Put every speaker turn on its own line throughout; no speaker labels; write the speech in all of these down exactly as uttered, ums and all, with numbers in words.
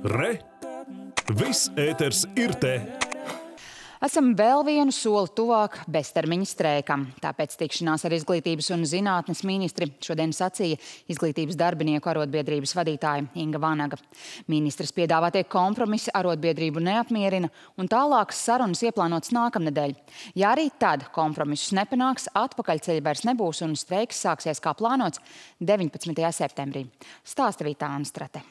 Re! Viss ēters ir te!
Esam vēl vienu soli tuvāk beztermiņa streikam. Tāpēc tikšanās ar Izglītības un zinātnes ministri šodien sacīja Izglītības darbinieku arotbiedrības vadītāja Inga Vanaga. Ministres piedāvātie kompromisi arotbiedrību neapmierina un tālākas sarunas ieplānotas nākamnedēļ. Ja arī tad kompromisus nepanāks, atpakaļceļa vairs nebūs un streiks sāksies kā plānots deviņpadsmitajā septembrī. Stāsta Vīta Anstrate.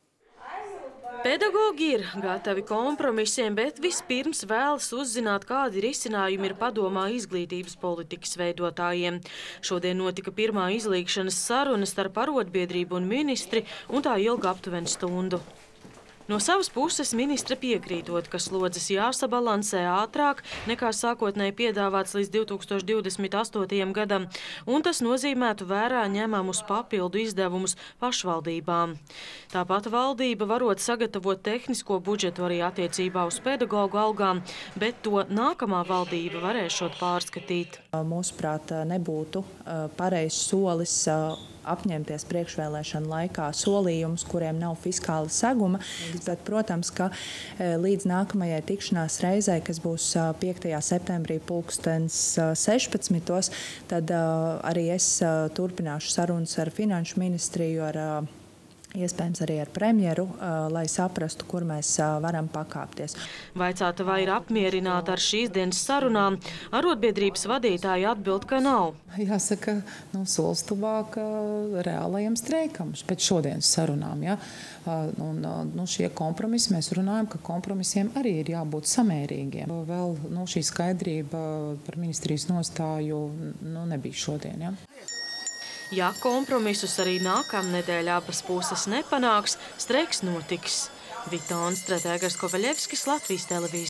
Pedagogi ir gatavi kompromisiem, bet vispirms vēlas uzzināt, kādi risinājumi ir padomā izglītības politikas veidotājiem. Šodien notika pirmā izlīgšanas saruna starp arotbiedrību un ministri, un tā ilga aptuveni stundu. No savas puses ministre piekrītot, ka slodzes jāsabalansē ātrāk nekā sākotnēji piedāvāts līdz divi tūkstoši divdesmit astotajam gadam, un tas nozīmētu vērā ņemamus papildu izdevumus pašvaldībām. Tāpat valdība varot sagatavot tehnisko budžetu arī attiecībā uz pedagogu algām, bet to nākamā valdība varēšot pārskatīt.
Mūsuprāt, nebūtu pareizs solis apņemties priekšvēlēšanu laikā solījumus, kuriem nav fiskāla seguma. Bet, protams, ka līdz nākamajai tikšanās reizei, kas būs piektajā septembrī pulkstens sešpadsmitos, tad arī es turpināšu sarunas ar Finanšu ministriju, ar iespējams arī ar premjeru, lai saprastu, kur mēs varam pakāpties.
Vaicāta, vai ir apmierināta ar šīs dienas sarunām, arotbiedrības vadītāji atbild, ka nav.
Jāsaka, nu, solis tuvāk reālajam streikam pēc šodienas sarunām. Ja? Un, nu, šie kompromisi, mēs runājam, ka kompromisiem arī ir jābūt samērīgiem. Vēl nu, šī skaidrība par ministrijas nostāju nu, nebija šodien. Ja?
Ja kompromisus arī nākamnedēļ abas puses nepanāks, streiks notiks. Vīta Anstrate, Egars Kovaļevskis, Latvijas televīzija.